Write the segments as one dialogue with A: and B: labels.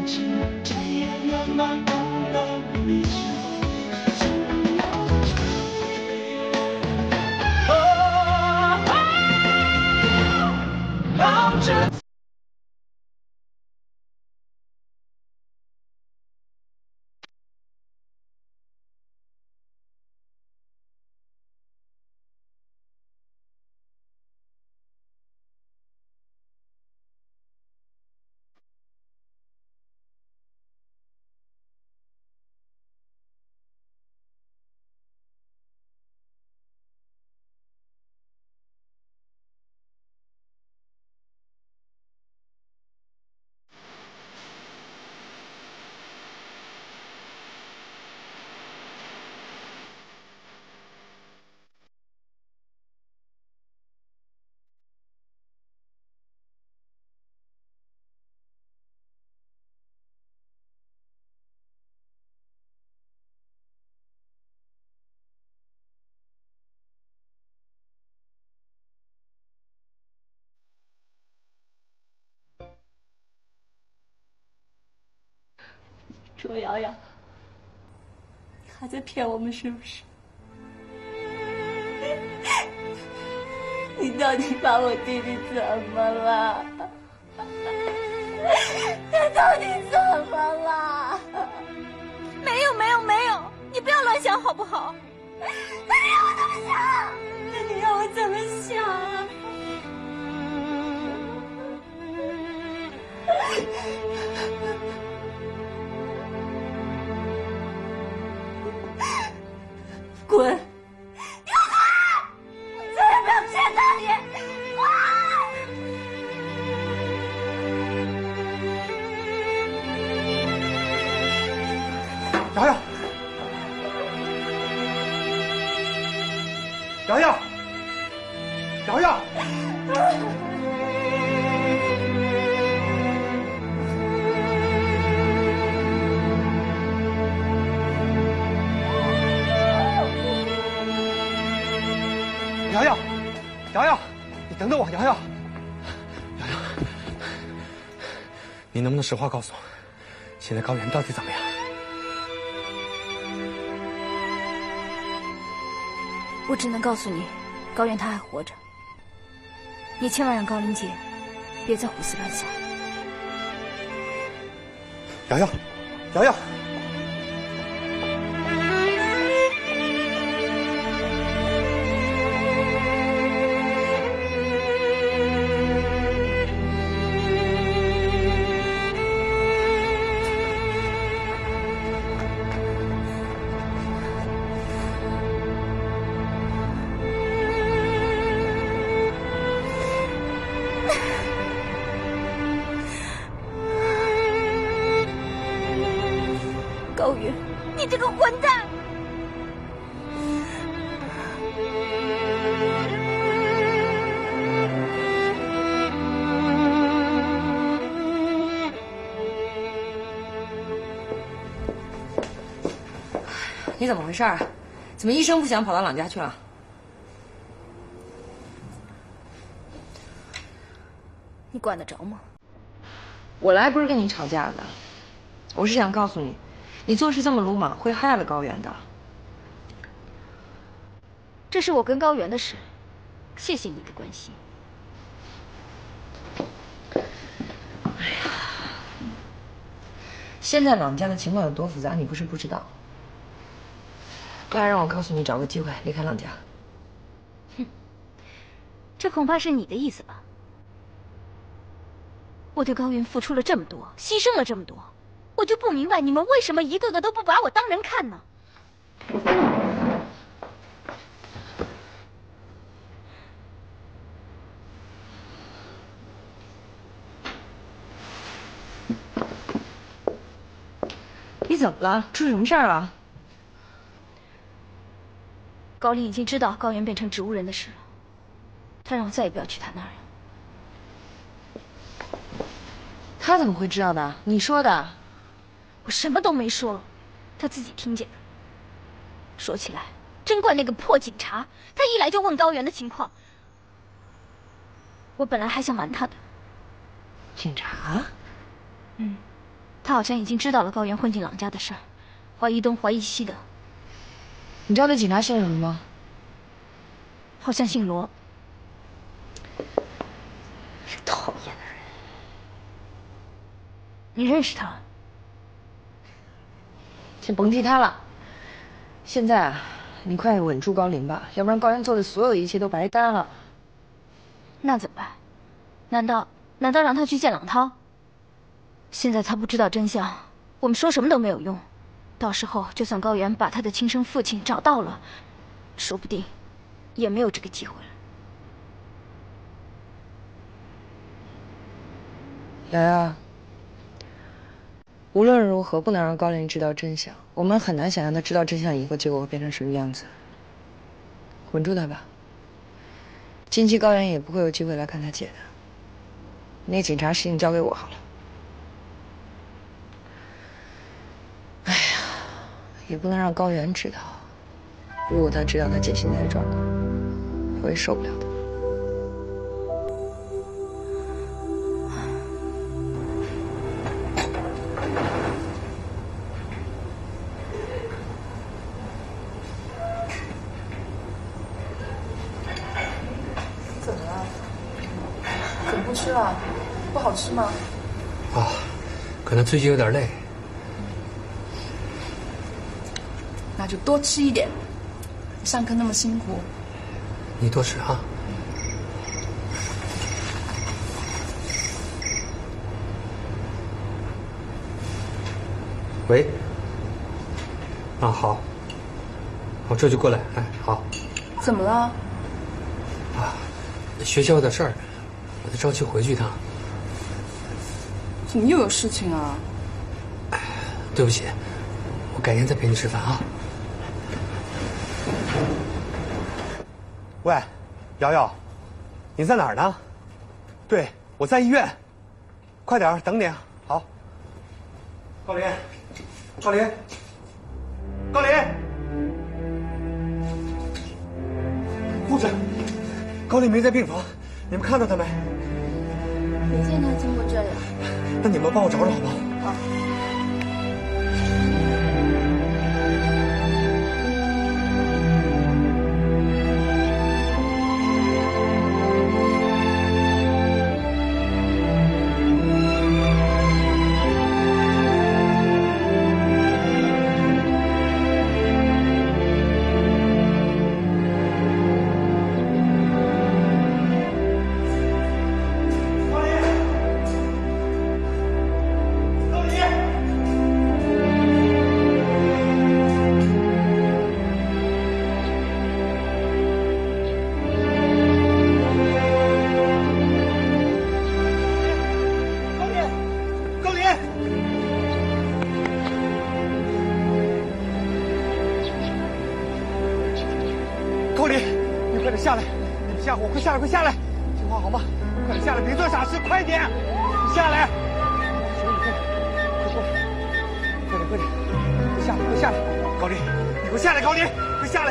A: 情，这也圆满不了理想。抱着。
B: 卓瑶瑶，你还在骗我们是不是？你到底把我弟弟怎么了？他到底怎么了？
C: 没有没有没有，你不要乱想好不好？
B: 那你让我怎么想？那你让我怎么想啊？滚！你给我滚！我再也不要见到你！滚！
D: 瑶瑶，瑶瑶，瑶瑶。瑶瑶，瑶瑶，你等等我，瑶瑶，瑶瑶，你能不能实话告诉我，现在高原到底怎么样？
C: 我只能告诉你，高原他还活着。你千万让高林姐别再胡思乱想。
D: 瑶瑶，瑶瑶。
C: 高原，你这个混蛋！
E: 你怎么回事啊？怎么一声不响跑到朗家去了？
C: 你管得着吗？
E: 我来不是跟你吵架的，我是想告诉你，你做事这么鲁莽，会害了高原的。
C: 这是我跟高原的事，谢谢你的关心。
E: 哎呀，现在朗家的情况有多复杂，你不是不知道。不然让我告诉你，找个机会离开朗家。
C: 哼，这恐怕是你的意思吧？我对高原付出了这么多，牺牲了这么多，我就不明白你们为什么一个个都不把我当人看呢？
E: 你怎么了？出什么事儿了？
C: 高林已经知道高原变成植物人的事了，他让我再也不要去他那儿了。
E: 他怎么会知道的？你说的。
C: 我什么都没说，他自己听见的。说起来，真怪那个破警察，他一来就问高原的情况。我本来还想瞒他的。
E: 警察？
C: 嗯， 他好像已经知道了高原混进朗家的事儿，怀疑东怀疑西的。
E: 你知道那警察姓什么吗？
C: 好像姓罗。
E: 是讨厌的人。
C: 你认识他？
E: 先甭提他了。现在啊，你快稳住高林吧，要不然高原做的所有的一切都白搭了。
C: 那怎么办？难道让他去见朗涛？现在他不知道真相，我们说什么都没有用。到时候就算高原把他的亲生父亲找到了，说不定也没有这个机会了。
E: 瑶瑶，无论如何不能让高林知道真相。我们很难想象他知道真相以后结果会变成什么样子。稳住他吧。近期高原也不会有机会来看他姐的。那警察事情交给我好了。哎呀，也不能让高原知道。如果他知道他姐现在的状况，他会受不了的。
F: 怎么了？怎么不吃了？不好吃吗？
G: 啊，可能最近有点累。
F: 那就多吃一点。上课那么辛苦。
G: 你多吃啊。喂。啊，好。我这就过来。哎，好。
F: 怎么了？
G: 啊，学校的事儿，我得着急回去一趟。
F: 怎么又有事情啊？
G: 哎，对不起，我改天再陪你吃饭啊。
D: 喂，瑶瑶，你在哪儿呢？对，我在医院，快点儿，等你。好。高林，高林，高林，护士，高林没在病房，你们看到他没？
B: 没见他经过这里。
D: 那你们帮我找找好不好？
B: 好。
D: 高林，你快点下来！你吓唬我，快下来，快下来！听话好吗？快点下来，别做傻事，快点！你下来！行，你快过来，快点，快点，快下来，快下来！高林，你快下来！高林，快下来！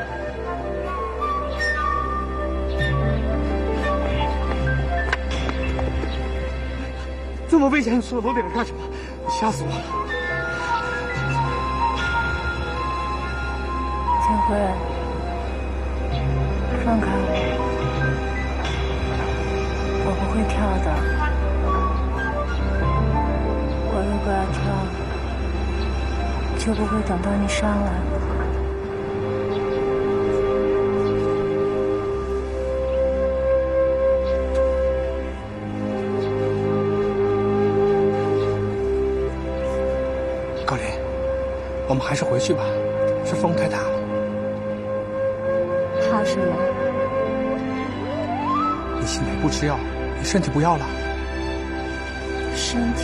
D: 这么危险，你出了楼顶上干什么？你吓死我了！
B: 建辉，放开我，我不会跳的。我如果要跳，就不会等到你上来了。
D: 高林，我们还是回去吧，这风太大了。
B: 怕什么？
D: 你现在不吃药，你身体不要了。
B: 身体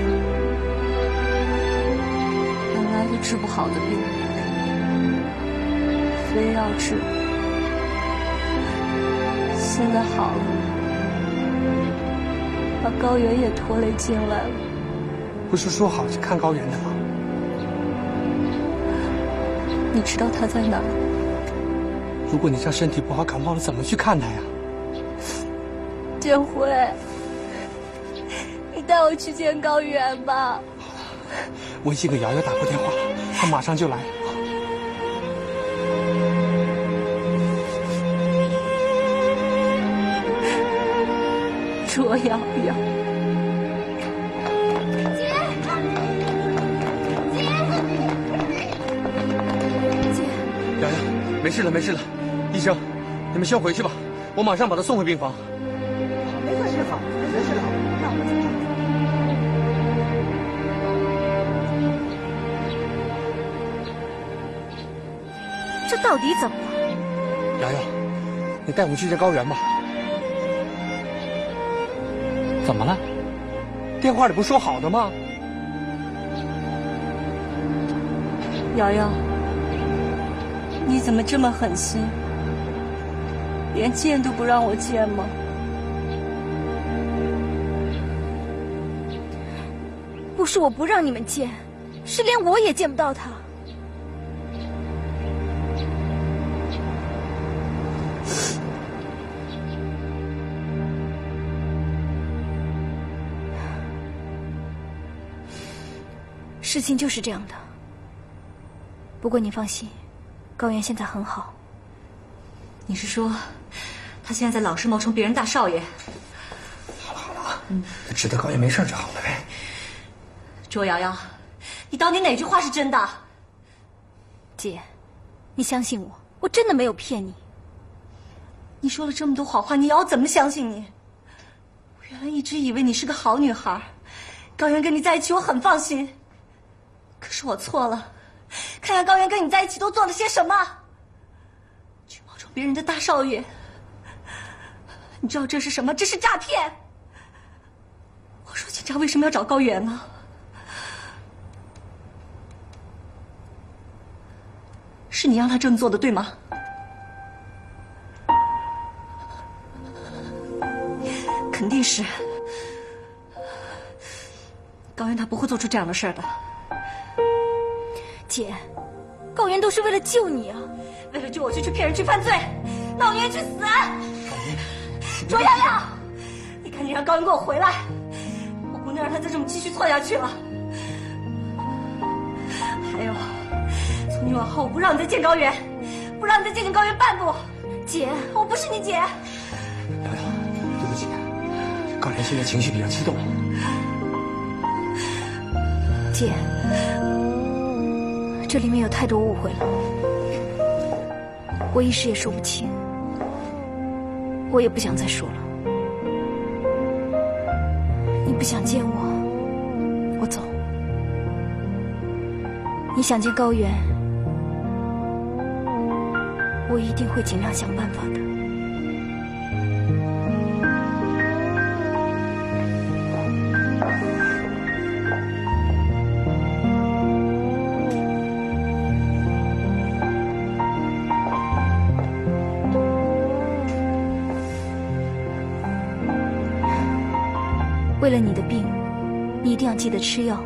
B: 本来就治不好的病，非要治。现在好了，把高原也拖累进来了。
D: 不是说好去看高原的吗？
B: 你知道他在哪儿？
D: 如果你这身体不好，感冒了，怎么去看他呀？
B: 建辉，你带我去见高原吧。
D: 好了， 我已经给瑶瑶打过电话了，她马上就来。
B: 卓瑶瑶，
D: 瑶瑶，没事了，没事了。医生，你们先回去吧，我马上把她送回病房。
H: 没事就好，没事了，那我走。
B: 这到底怎么了？
D: 瑶瑶，你带我去见高原吧。怎么了？电话里不说好的吗？
B: 瑶瑶，你怎么这么狠心？连见都不让我见吗？
C: 不是我不让你们见，是连我也见不到他。事情就是这样的。不过你放心，高原现在很好。
B: 你是说，他现在在老实冒充别人大少爷？
G: 好了好了啊，知道高原没事就好了呗。
B: 卓瑶瑶，你到底哪句话是真的？
C: 姐，你相信我，我真的没有骗你。
B: 你说了这么多谎话，你要我怎么相信你？我原来一直以为你是个好女孩，高原跟你在一起我很放心。可是我错了，看看高原跟你在一起都做了些什么，去冒充别人的大少爷。你知道这是什么？这是诈骗。我说警察为什么要找高原呢？是你让他这么做的，对吗？肯定是。高原他不会做出这样的事儿的。
C: 姐，高原都是为了救你啊！
B: 为了救我就去骗人去犯罪，那我宁愿去死！卓瑶瑶，你赶紧让高原给我回来，我不能让他再这么继续错下去了。还有，从今往后我不让你再见高原，不让你再接近高原半步。姐，我不是你姐。
G: 瑶瑶，对不起，高原现在情绪比较激动。
C: 姐，这里面有太多误会了，我一时也说不清，我也不想再说了。你不想见我，我走。你想见高原，我一定会尽量想办法的。为了你的病，你一定要记得吃药。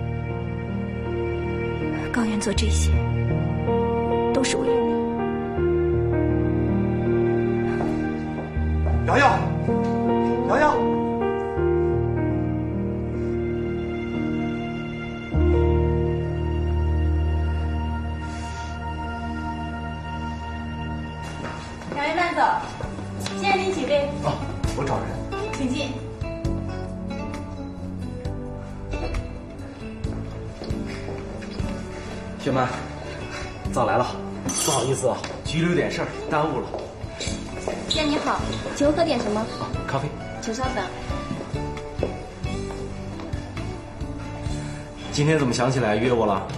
C: 高原做这些，都是为了你。
D: 瑶瑶，瑶瑶，
B: 两位慢走，先生您几位？
G: 啊，我找人。
B: 请进。
I: 雪曼，早来了，不好意思啊，局里有点事儿，耽误了。
C: 先生你好，请问喝点什么？
I: 咖啡。
C: 请稍等。
I: 今天怎么想起来约我了？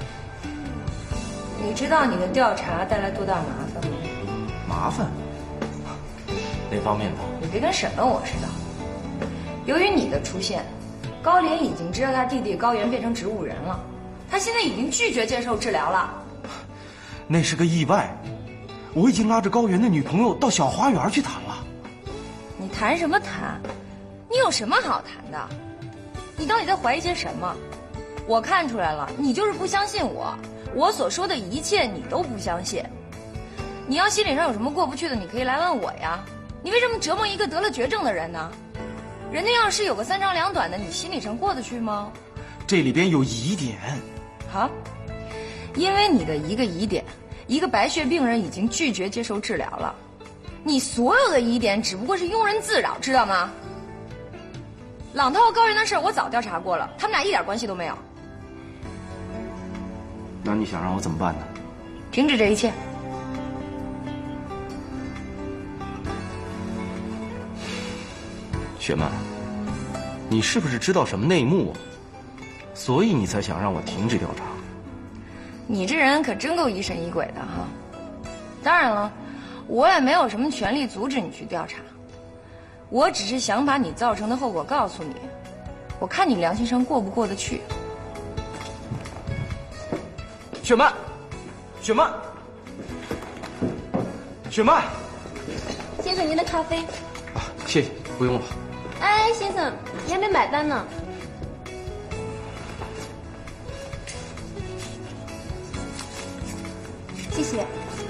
F: 你知道你的调查带来多大麻烦吗？
I: 麻烦？哪方面的？
F: 你别跟审问我似的。由于你的出现，高莲已经知道他弟弟高原变成植物人了，他现在已经拒绝接受治疗了。
I: 那是个意外，我已经拉着高原的女朋友到小花园去谈了。
F: 你谈什么谈？你有什么好谈的？你到底在怀疑些什么？我看出来了，你就是不相信我，我所说的一切你都不相信。你要心理上有什么过不去的，你可以来问我呀。你为什么折磨一个得了绝症的人呢？人家要是有个三长两短的，你心理上过得去吗？
I: 这里边有疑点。
F: 好，因为你的一个疑点，一个白血病人已经拒绝接受治疗了。你所有的疑点只不过是庸人自扰，知道吗？朗涛和高原的事我早调查过了，他们俩一点关系都没有。
I: 那你想让我怎么办呢？
F: 停止这一切。
I: 雪曼，你是不是知道什么内幕啊？所以你才想让我停止调查？
F: 你这人可真够疑神疑鬼的哈！当然了，我也没有什么权利阻止你去调查，我只是想把你造成的后果告诉你，我看你良心上过不过得去。
I: 雪曼，雪曼，雪曼！
J: 先生，您的咖啡。
I: 啊，谢谢，不用了。
J: 哎，先生，你还没买单呢。谢谢。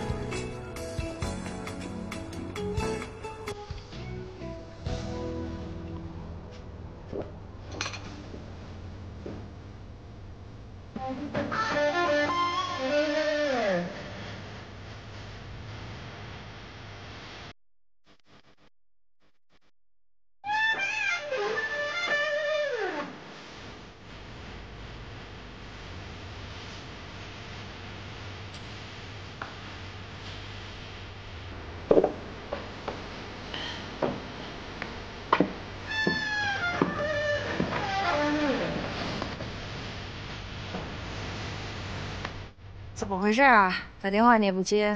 E: 怎么回事啊？打电话你也不接。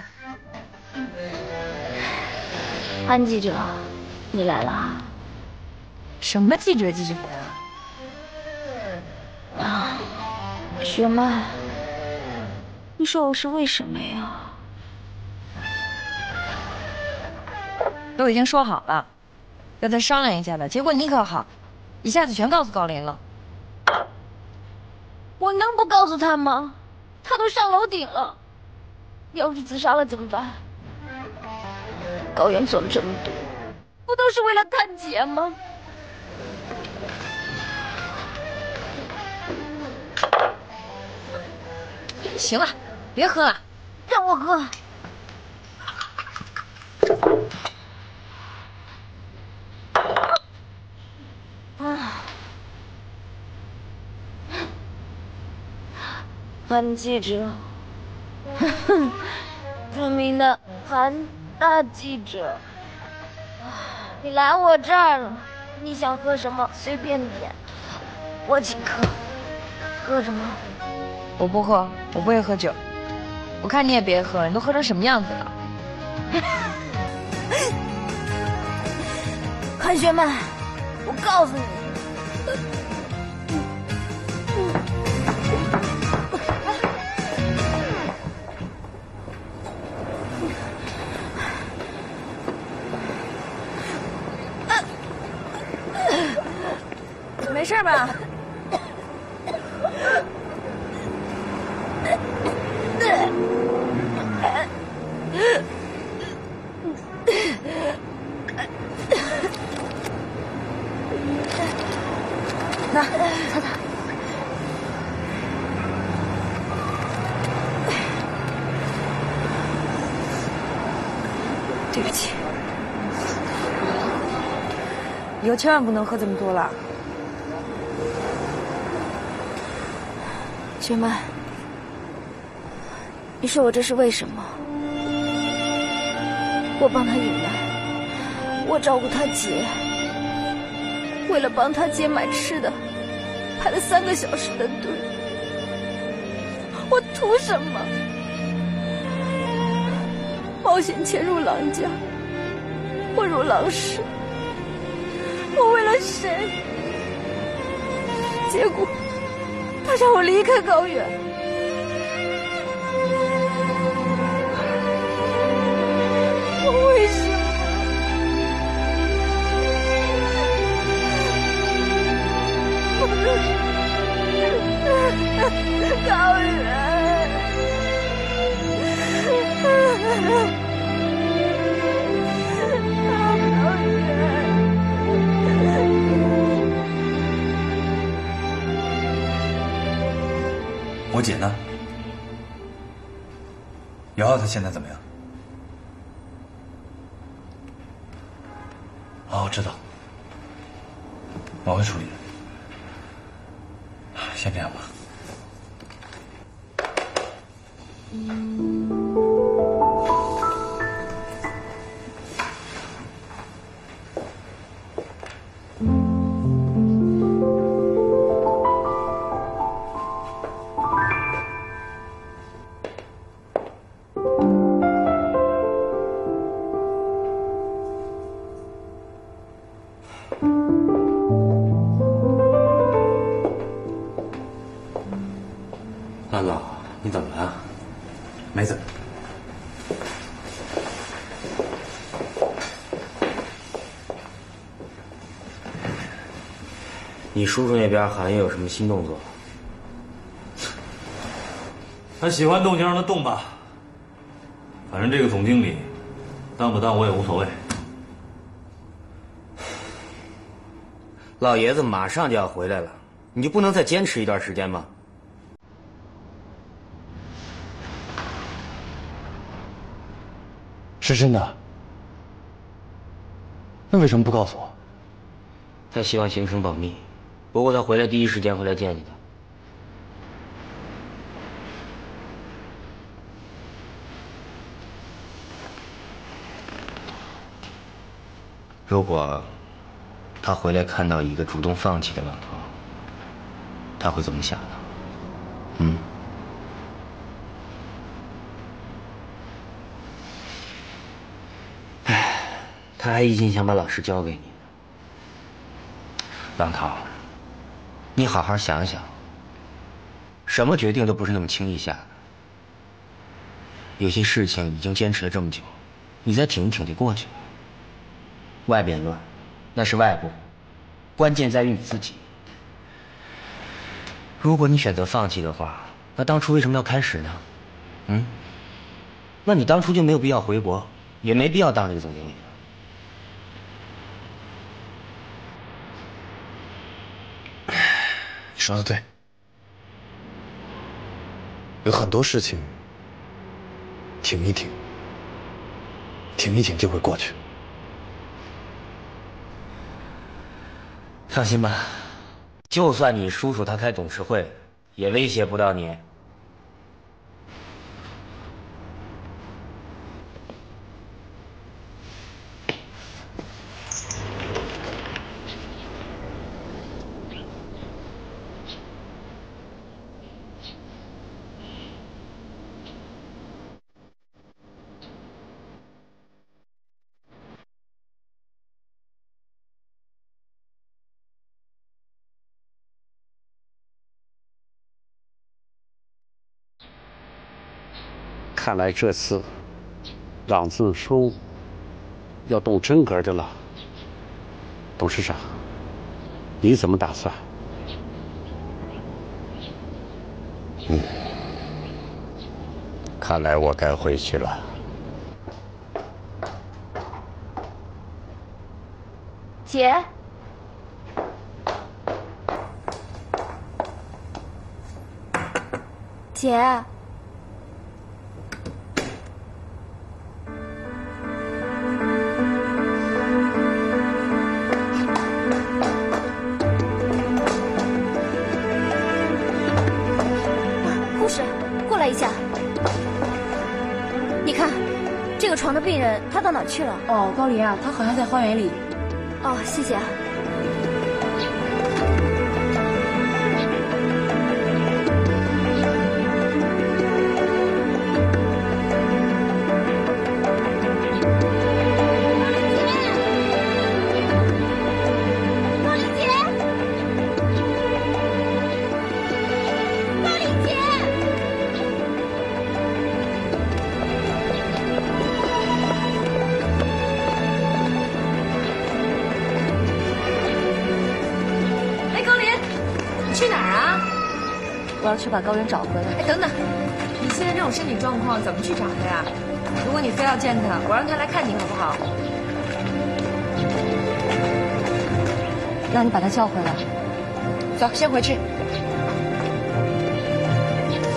C: 潘记者，你来了。
E: 什么记者
C: 啊，雪曼，你说我是为什么呀？
E: 都已经说好了，要再商量一下的。结果你可好，一下子全告诉高林了。
C: 我能不告诉他吗？他都上楼顶了，要是自杀了怎么办？高原做了这么多，不都是为了他姐吗？
E: 行了，别喝了，
C: 让我喝。潘记者，著名的潘大记者，你来我这儿了，你想喝什么随便点，我请客。喝什么？
E: 我不喝，我不会喝酒。我看你也别喝了，你都喝成什么样子了？
C: 潘雪曼，我告诉你。
F: 没事吧？那，擦擦。
E: 对不起，以后千万不能喝这么多了。
C: 雪曼，你说我这是为什么？我帮他隐瞒，我照顾他姐，为了帮他姐买吃的，排了3个小时的队，我图什么？冒险潜入狼家，混入狼室，我为了谁？结果他让我离开高原。我为什么？高原。
K: 我姐呢？瑶瑶她现在怎么样？哦，我知道，我会处理的。先这样吧。
G: 兰子，你怎么了？
K: 没怎么。
L: 你叔叔那边好像有什么新动作？
K: 他喜欢动就让他动吧，反正这个总经理，当不当我也无所谓。
L: 老爷子马上就要回来了，你就不能再坚持一段时间吗？
M: 是真的？那为什么不告诉我？
L: 他希望行程保密，不过他回来第一时间会来见你的。如果他回来看到一个主动放弃的浪涛，他会怎么想呢？嗯？唉，他还一心想把老师交给你。浪涛，你好好想想，什么决定都不是那么轻易下的。有些事情已经坚持了这么久，你再挺一挺就过去了。外边乱，那是外部，关键在于你自己。如果你选择放弃的话，那当初为什么要开始呢？嗯？那你当初就没有必要回国，也没必要当这个总经理。
M: 你说的对，有很多事情，挺一挺，挺一挺就会过去。
L: 放心吧，就算你叔叔他开董事会，也威胁不到你。
N: 看来这次朗字叔要动真格的了。董事长，你怎么打算？看来我该回去了。
C: 姐，姐。护士，过来一下。你看，这个床的病人他到哪去了？
O: 哦，高林啊，他好像在花园里。
C: 哦，谢谢啊。
B: 我要去把高原找回来。
F: 哎，等等，你现在这种身体状况怎么去找他呀？如果你非要见他，我让他来看你好不好？
B: 让你把他叫回来。
F: 走，先回去。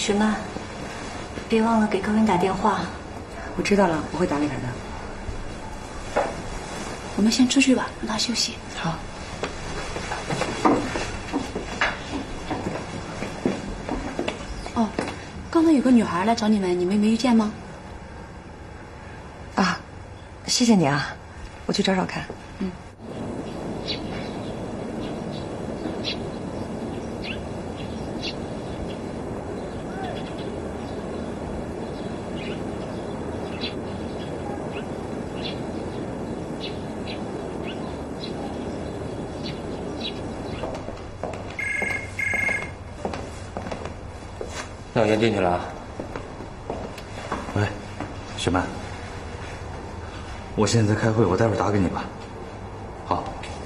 B: 雪曼，别忘了给高原打电话。
O: 我知道了，我会打给他的。我们先出去吧，让他休息。
E: 好。
O: 哦，刚才有个女孩来找你们，你们没遇见吗？
E: 啊，谢谢你啊，我去找找看。
O: 嗯。
L: 那我先进去了啊。
K: 喂，雪曼，我现在在开会，我待会儿打给你吧。好。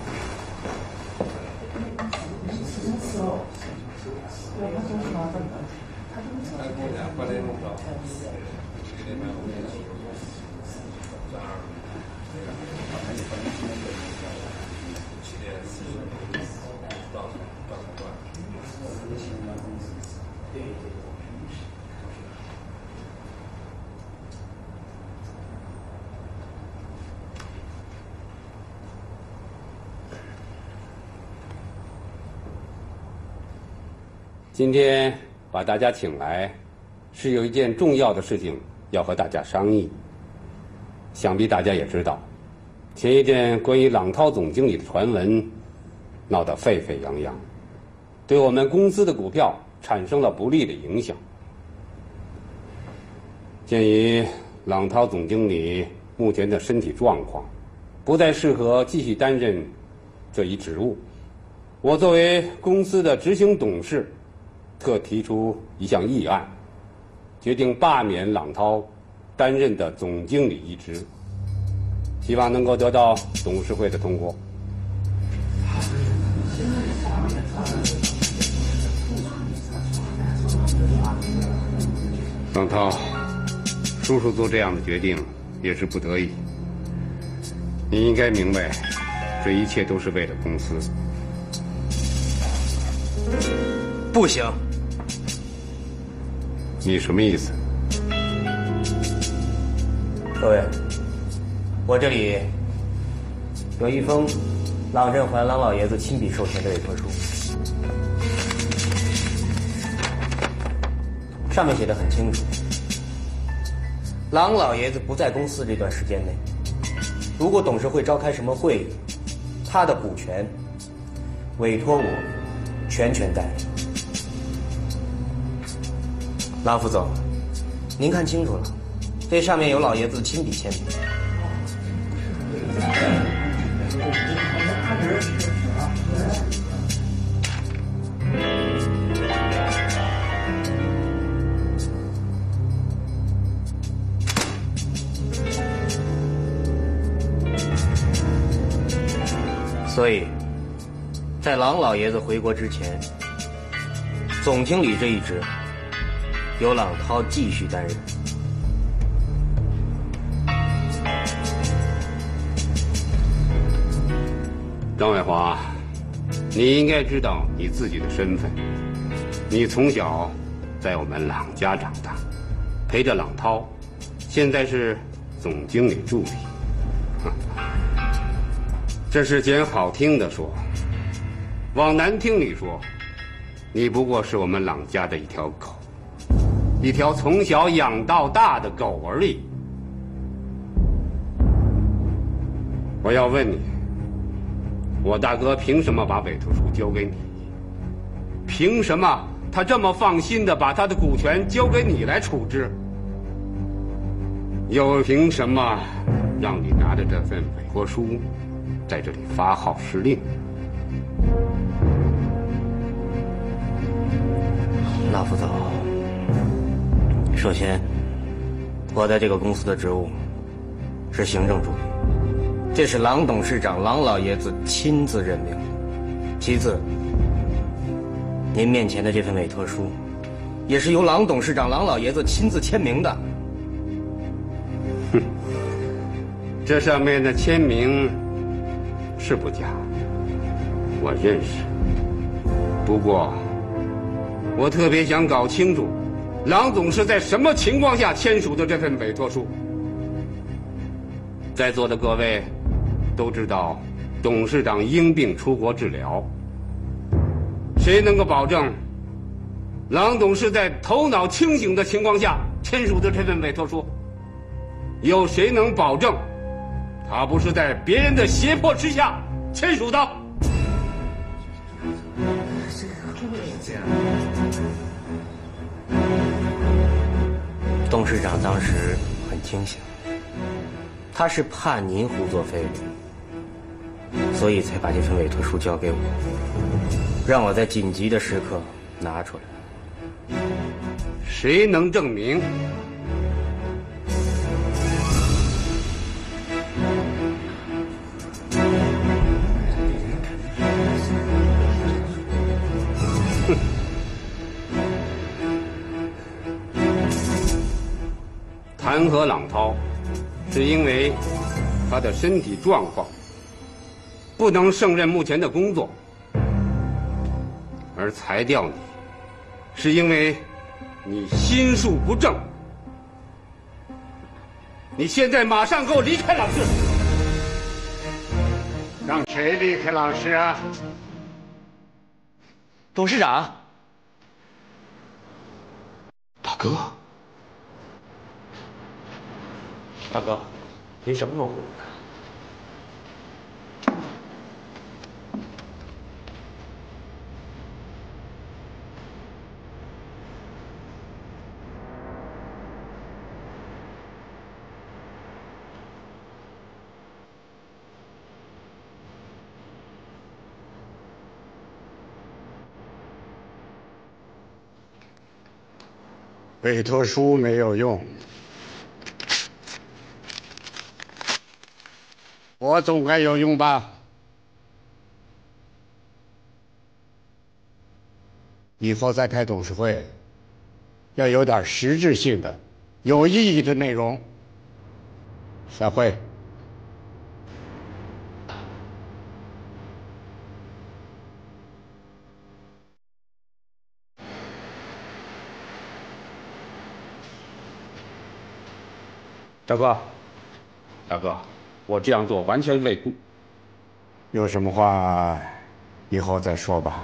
N: 今天把大家请来，是有一件重要的事情要和大家商议。想必大家也知道，前一阵关于朗涛总经理的传闻闹得沸沸扬扬，对我们公司的股票产生了不利的影响。鉴于朗涛总经理目前的身体状况，不再适合继续担任这一职务，我作为公司的执行董事，特提出一项议案，决定罢免朗涛担任的总经理一职，希望能够得到董事会的通过。朗涛，叔叔做这样的决定也是不得已，你应该明白，这一切都是为了公司。
L: 不行。
N: 你什么意思？
L: 各位，我这里有一封朗振环朗老爷子亲笔授权的委托书，上面写得很清楚，朗老爷子不在公司这段时间内，如果董事会召开什么会议，他的股权委托我全权代理。郎副总，您看清楚了，这上面有老爷子亲笔签名。所以，在郎老爷子回国之前，总经理这一职由朗涛继续担任。
N: 张伟华，你应该知道你自己的身份。你从小在我们朗家长大，陪着朗涛，现在是总经理助理。这是捡好听的说，往难听里说，你不过是我们朗家的一条狗，一条从小养到大的狗而已。我要问你，我大哥凭什么把委托书交给你？凭什么他这么放心的把他的股权交给你来处置？又凭什么让你拿着这份委托书在这里发号施令？
L: 老副总，首先，我在这个公司的职务是行政助理，这是郎董事长郎老爷子亲自任命。其次，您面前的这份委托书，也是由郎董事长郎老爷子亲自签名的。
N: 哼，这上面的签名是不假，我认识。不过，我特别想搞清楚， 郎总是在什么情况下签署的这份委托书？在座的各位都知道，董事长因病出国治疗。谁能够保证郎董是在头脑清醒的情况下签署的这份委托书？有谁能保证他不是在别人的胁迫之下签署的？
L: 董事长当时很清醒，他是怕您胡作非为，所以才把这份委托书交给我，让我在紧急的时刻拿出来。
N: 谁能证明？弹劾郎涛，是因为他的身体状况不能胜任目前的工作，而裁掉你，是因为你心术不正。你现在马上给我离开朗氏！
P: 让谁离开朗氏啊？
L: 董事长，
M: 大哥。
L: 大哥，您什么时候回来？
P: 委托书没有用，我总该有用吧？以后再开董事会，要有点实质性的、有意义的内容。散会。
N: 大哥，我这样做完全为公。
P: 有什么话，以后再说吧。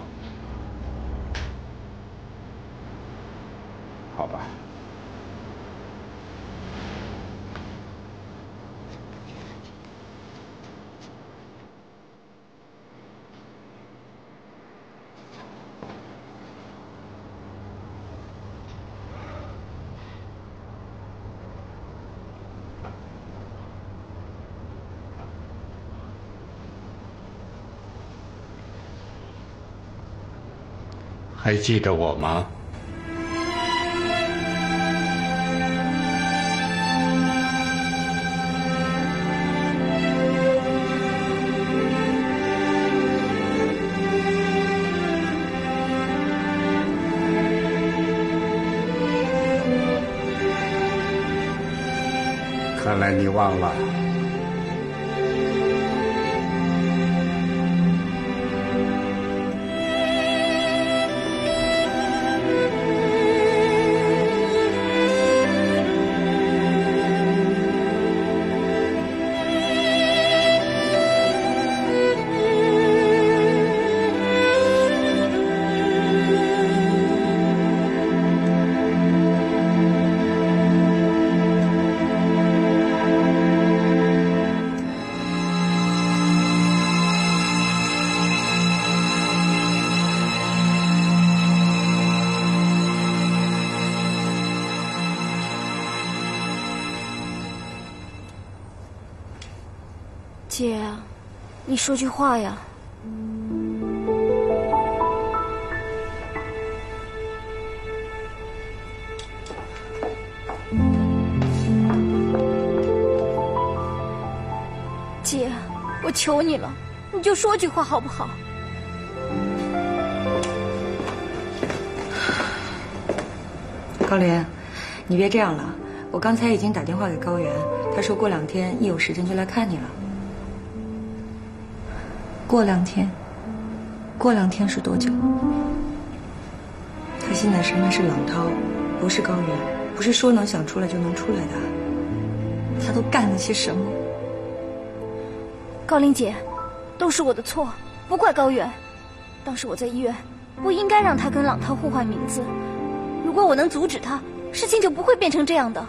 P: 好吧。还记得我吗？看来你忘了。
C: 姐，你说句话呀！姐，我求你了，你就说句话好不好？
E: 高莲，你别这样了，我刚才已经打电话给高原，他说过2天一有时间就来看你了。过2天？过2天是多久？他现在身边是朗涛，
B: 不是高原，不是说能想出来就能出来的。他都干了些什么？
C: 高玲姐，都是我的错，不怪高原。当时我在医院，不应该让他跟朗涛互换名字。如果我能阻止他，事情就不会变成这样的。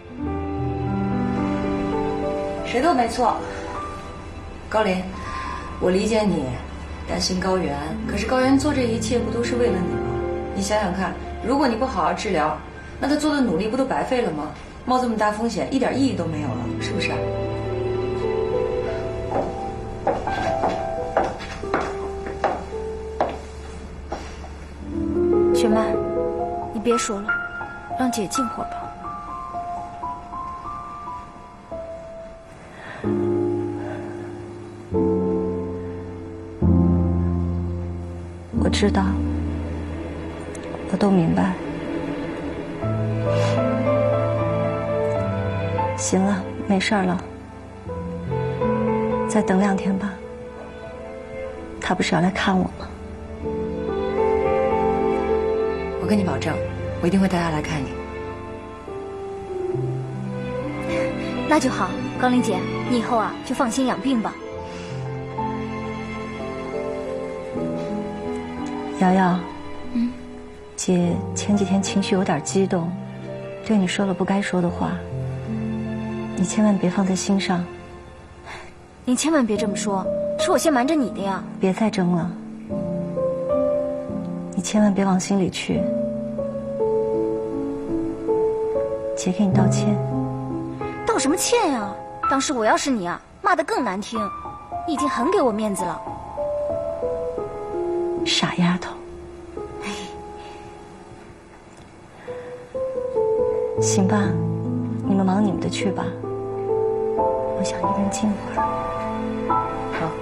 F: 谁都没错。高林，我理解你担心高原，可是高原做这一切不都是为了你吗？你想想看，如果你不好好治疗，那他做的努力不都白费了吗？冒这么大风险，一点意义都没有了，是不是？
C: 雪曼，你别说了，让姐静会儿吧。
B: 我知道，我都明白。行了，没事了，再等2天吧。他不是要来看我吗？
F: 我跟你保证，我一定会带他来看你。
C: 那就好，高玲姐，你以后啊就放心养病吧。
B: 瑶瑶，姐前几天情绪有点激动，对你说了不该说的话，你千万别放在心上。
C: 您千万别这么说，是我先瞒着你的呀。
B: 别再争了，你千万别往心里去。姐给你道歉。
C: 道什么歉呀？当时我要是你啊，骂得更难听。你已经很给我面子了。
B: 傻丫头。行吧，你们忙你们的去吧，我想一个人静会儿。
F: 好。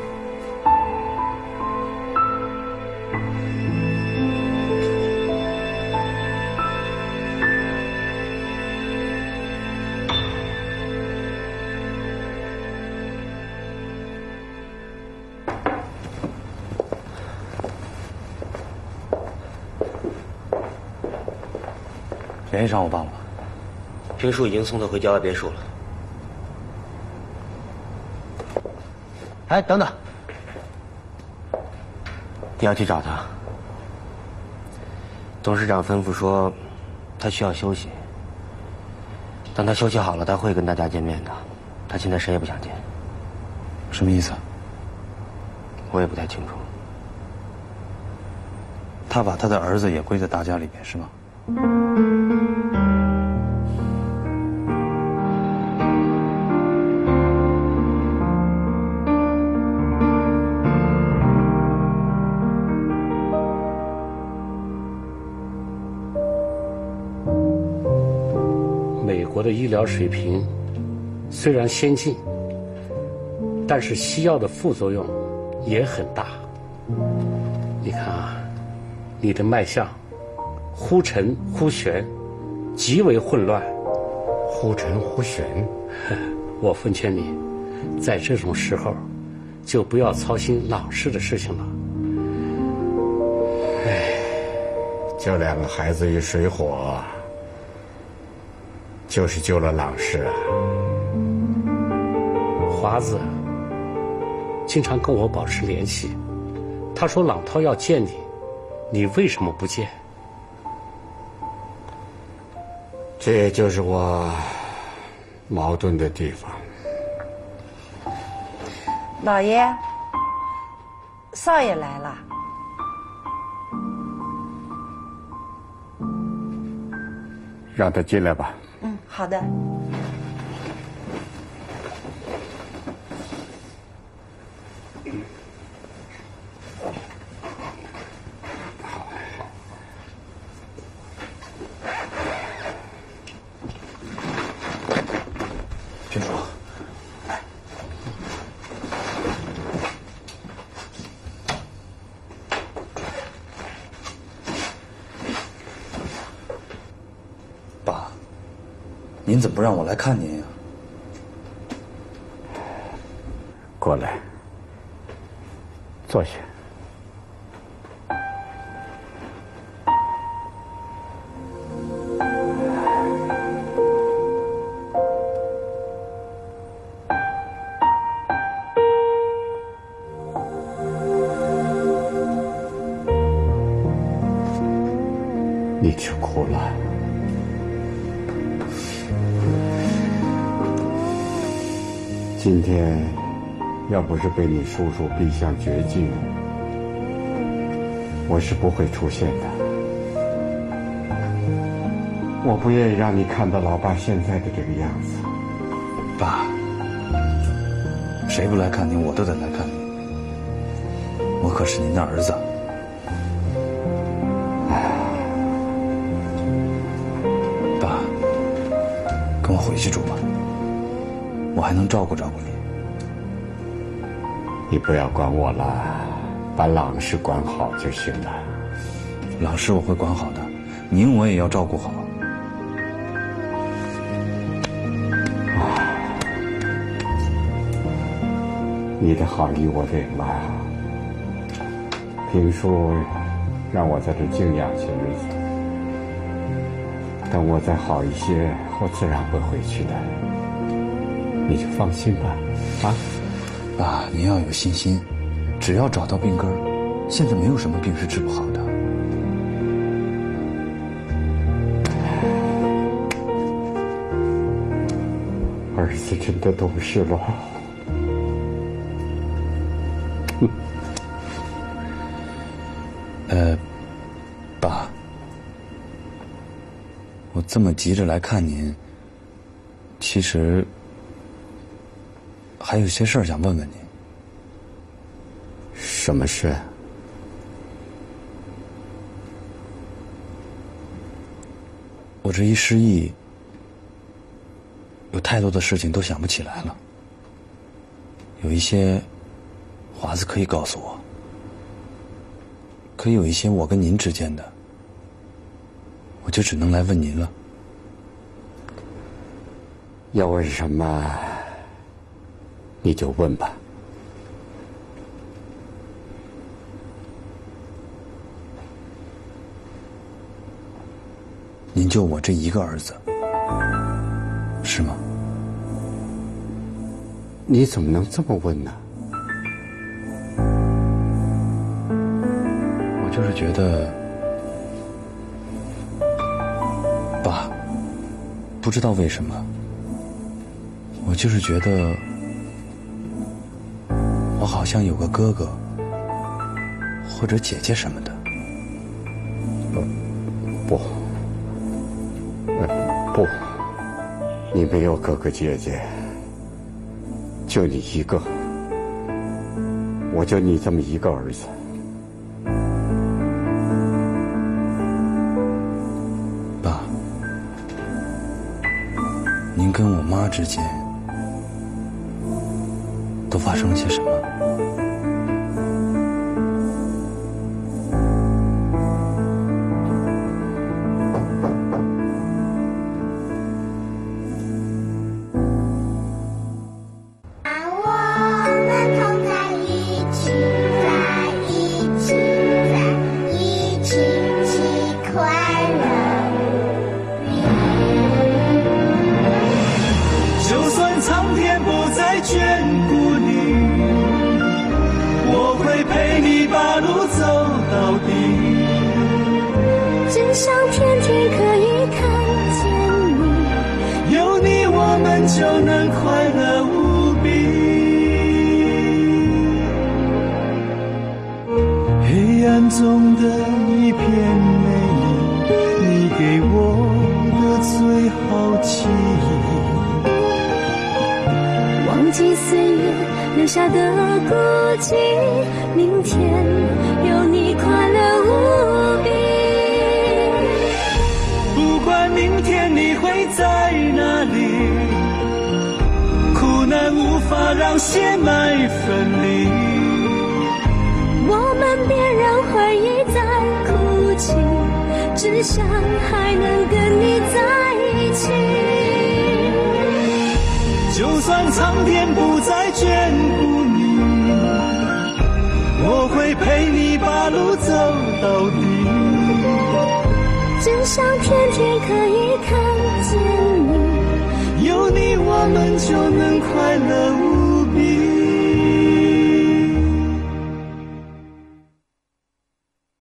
K: 联系上我爸了吧？
L: 评书已经送他回郊外别墅了。哎，等等，你要去找他。董事长吩咐说，他需要休息。等他休息好了，他会跟大家见面的。他现在谁也不想见。
K: 什么意思？
L: 我也不太清楚。
K: 他把他的儿子也归在大家里边是吗？
Q: 美国的医疗水平虽然先进，但是西药的副作用也很大。你看啊，你的脉象忽沉忽悬，极为混乱。
P: 忽沉忽悬，
Q: 我奉劝你，在这种时候，就不要操心朗氏的事情了。
P: 唉，救2个孩子于水火，就是救了朗氏啊。
Q: 华子经常跟我保持联系，他说朗涛要见你，你为什么不见？
P: 这就是我矛盾的地方。
H: 老爷，少爷来了。
P: 让他进来吧。
H: 好的。
K: 评书，爸，您怎么不让我来看您呀？
P: 过来，坐下。 你吃苦了。今天要不是被你叔叔逼向绝境，我是不会出现的。我不愿意让你看到老爸现在的这个样子。
K: 爸，谁不来看你，我都得来看你。我可是您的儿子。爸，跟我回去住吧，我还能照顾照顾你。
P: 你不要管我了，把朗氏管好就行了。
K: 朗氏我会管好的，您我也要照顾好。
P: 你的好意我领了。评书让我在这静养些日子，等我再好一些，我自然会回去的。你就放心吧，啊？
K: 爸，您要有信心，只要找到病根儿，现在没有什么病是治不好的。
P: 儿子真的懂事了。
K: 爸，我这么急着来看您，其实还有些事儿想问问您。
P: 什么事？
K: 我这一失忆，有太多的事情都想不起来了。有一些华子可以告诉我，可以有一些我跟您之间的，我就只能来问您了。
P: 要问什么，你就问吧。
K: 您就我这一个儿子，是吗？
P: 你怎么能这么问呢？
K: 我就是觉得，爸，不知道为什么，我就是觉得，我好像有个哥哥或者姐姐什么的。
P: 不，你没有哥哥姐姐，就你一个，我就你这么一个儿子。
K: 爸，您跟我妈之间都发生了些什么？
A: 真相天天可以看见你，有你我们就能快乐无